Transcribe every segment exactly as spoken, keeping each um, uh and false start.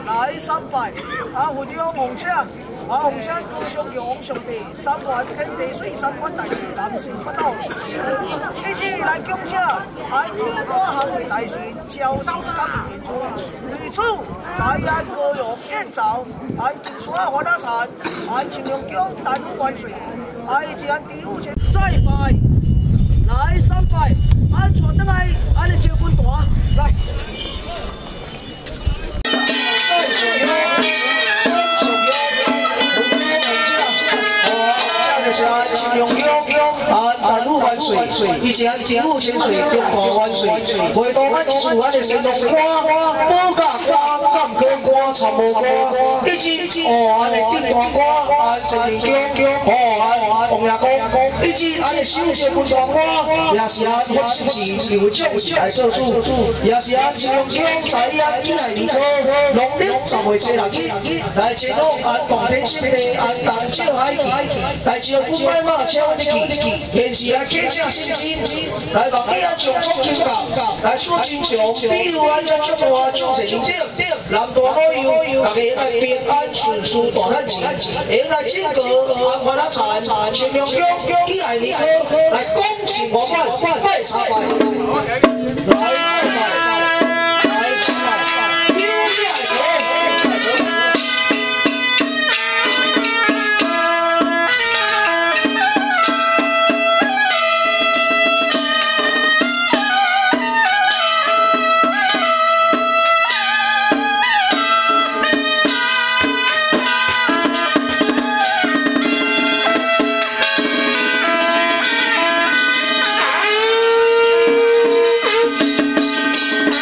来三拜，啊，分享奉请，啊，奉请高上玉皇上帝，三元天地水，三元大地，南神北斗，以及来恭请，啊，天官行为大神，招神感应天尊，于此财安高阳建造，啊，金山花大产，啊，青龙宫大路万岁，啊，以及啊，第五千再拜，来三拜，啊，传得来，啊，你招本大，来。 青龙宫啊，大路万岁，以前前路千岁，中国万岁。回头咱一次，咱的神龙歌，宝甲歌、干歌歌、长毛歌，以及哦，咱的顶端歌，啊，神龙宫，哦，啊，王爷公，以及咱的小节文传歌，也是啊，发生是有奖是来做主，也是啊，青龙宫在啊，几来年多，农历十月初六日，来接到啊，大天星的啊，大少海来接。 古摆马车你去，现时来客车先进，来望你啊上足球教，来说真相，比如咱这足大奖成绩，南大好友，大家爱平安顺遂大汉钱，用来整个安华拉茶茶青龙宫，几来年好，来恭喜我拜拜三拜，来再拜，来三拜，有爱无？ 来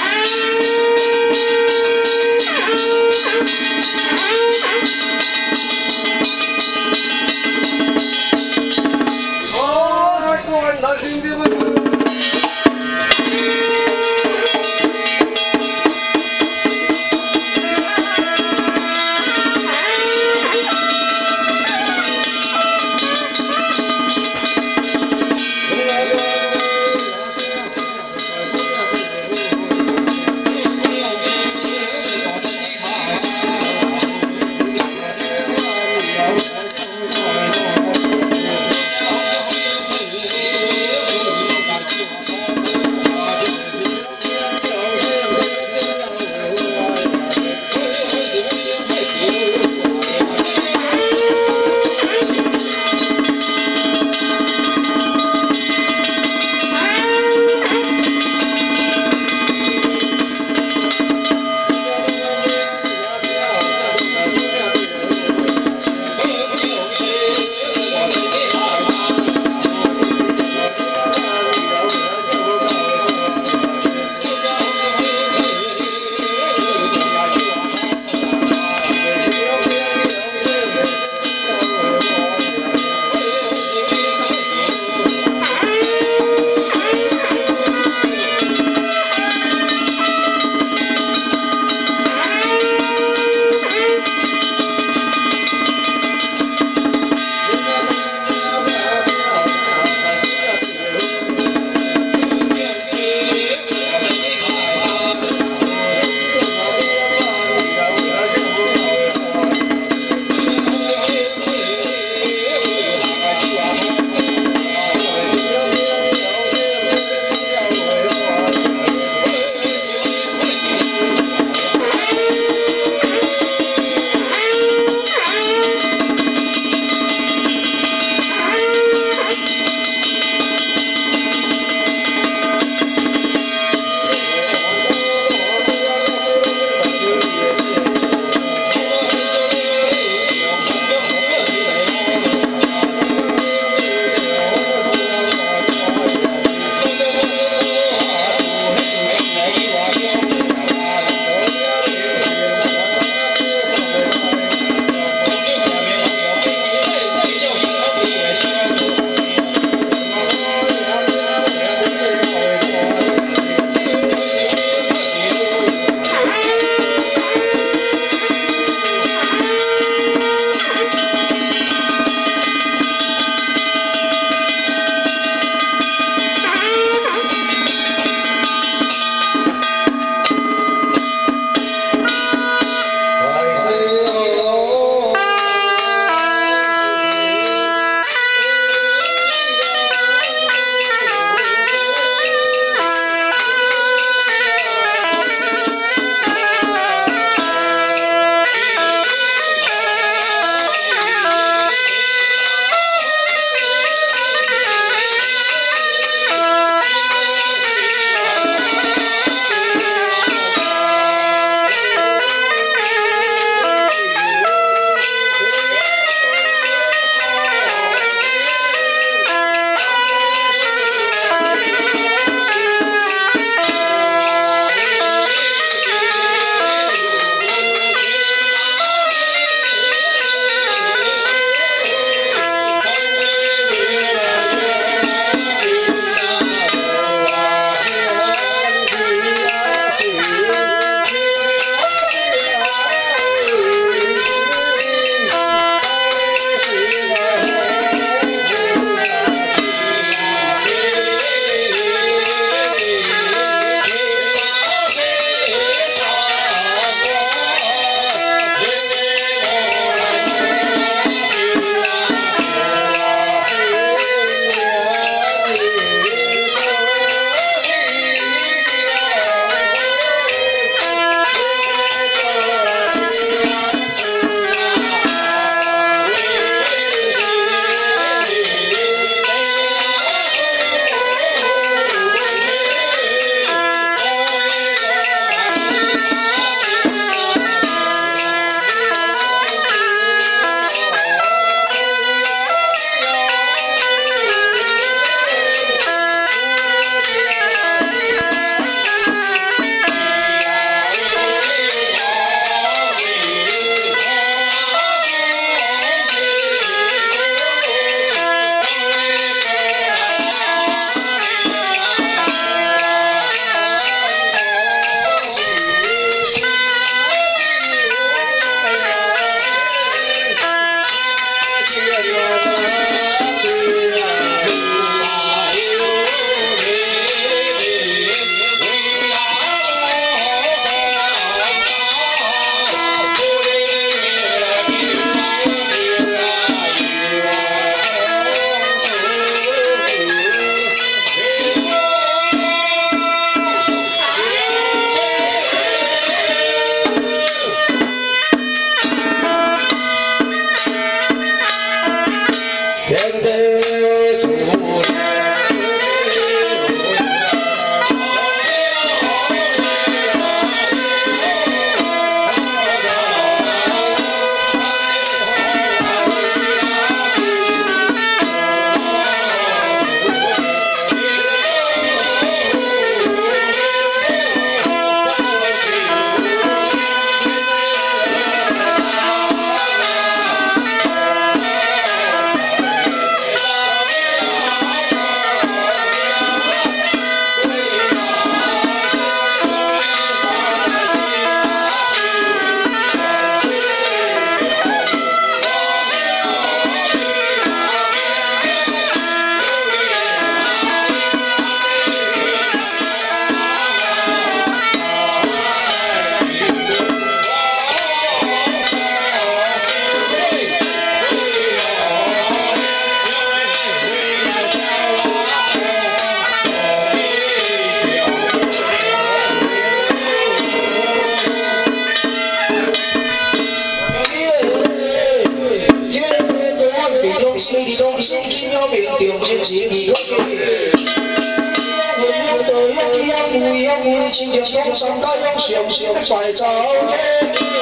亲像江山家用上心的白走的桥。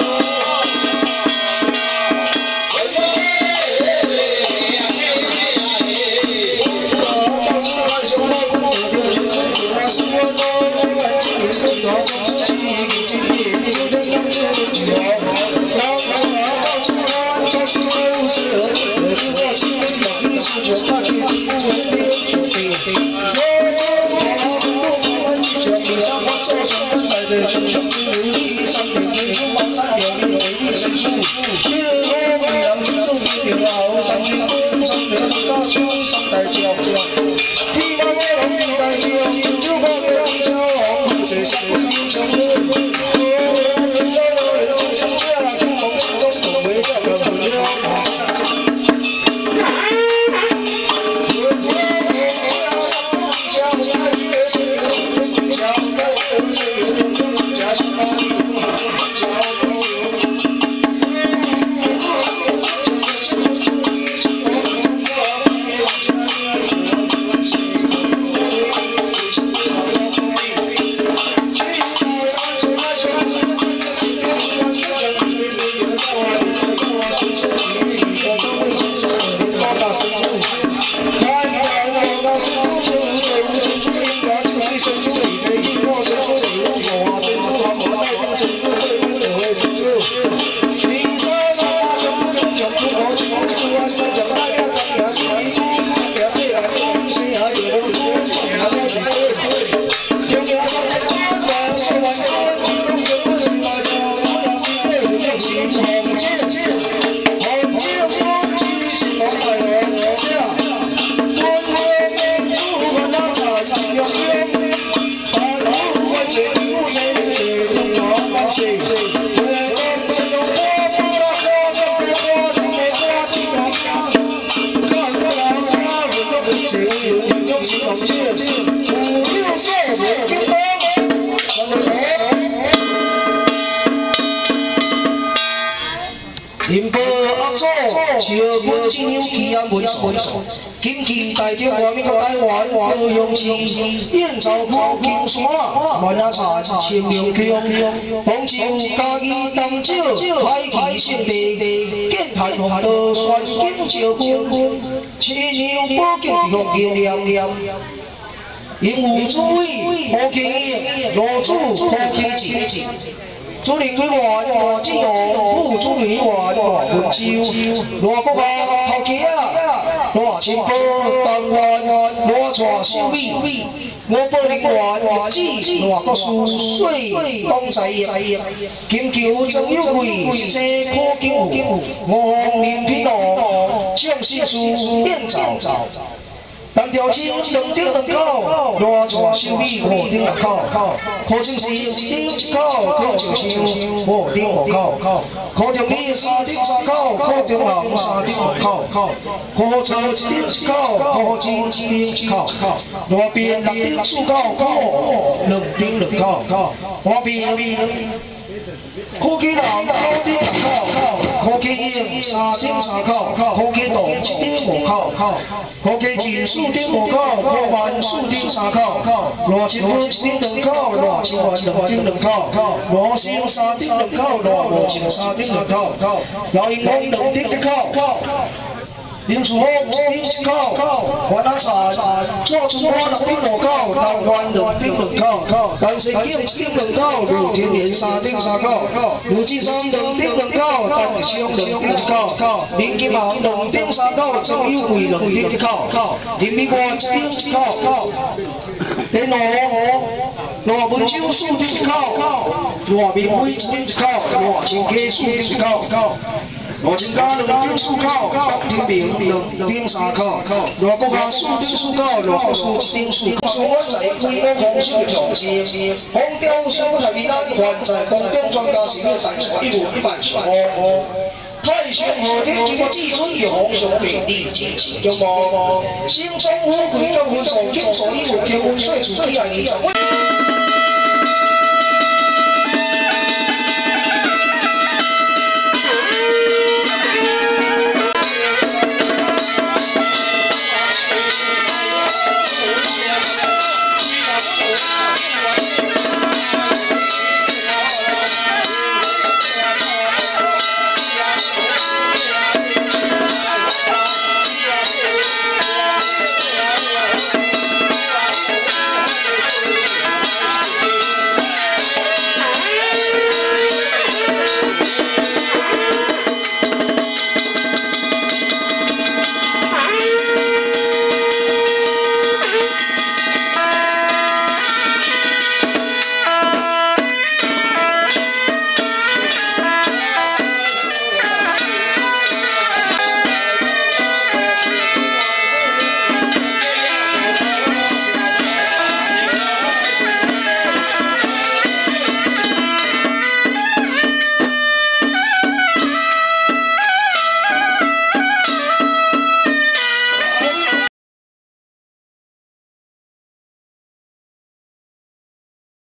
林波恶作，笑本一样奇案文书。今期代表外面个台湾高雄市燕巢埔金山万雅茶清明区，广州嘉义东石海旗圣地，建坛红道宣景照君，七娘宝镜红金亮亮。 因有主委何其英，罗主何其志，主任委员罗志荣，副主任委员罗文洲，罗国华头家罗清波，当员罗蔡秀美，我保人员罗子罗国书水东财业，金球曾有贵，一切可景物，五方林披露，蒋信书变造。 单条青两顶两口，罗厝收米五顶六口，可情是一顶一口，可情是五顶五口，可中米三顶三口，可中红三顶六口，可菜一顶一口，可金一顶一口，罗边六顶四口，可两顶两口，我边可起人九顶六口，可起英三顶三口，可起动一顶五口。 可起钱四顶五口，可万四顶三口，罗七分一顶两口，罗七元两顶两口，罗生三顶两口，罗无情三顶两口，老英王两顶一口，林树峰一顶一口，万雅茶蔡春花六顶五口，东元两顶两口，陈世景一顶两口，陆天元三顶三口，陆志山两顶两口，陈玉昌两顶一口，林金航两顶三口，郑有贵两顶一口，林美华一顶一口，连罗罗文洲四顶一口，罗明辉一顶一口，罗清溪四顶一口。 罗清家两顶四口，张天明两顶三口，罗国华四顶四口，罗国书一顶四口。苏我在规模丰收的创新，红雕苏台面安还在公中专家是个在传一路一万双。太上河天经过至尊有红上名利之情，有无？心中富贵中富，所经所以有天温水，水爱你。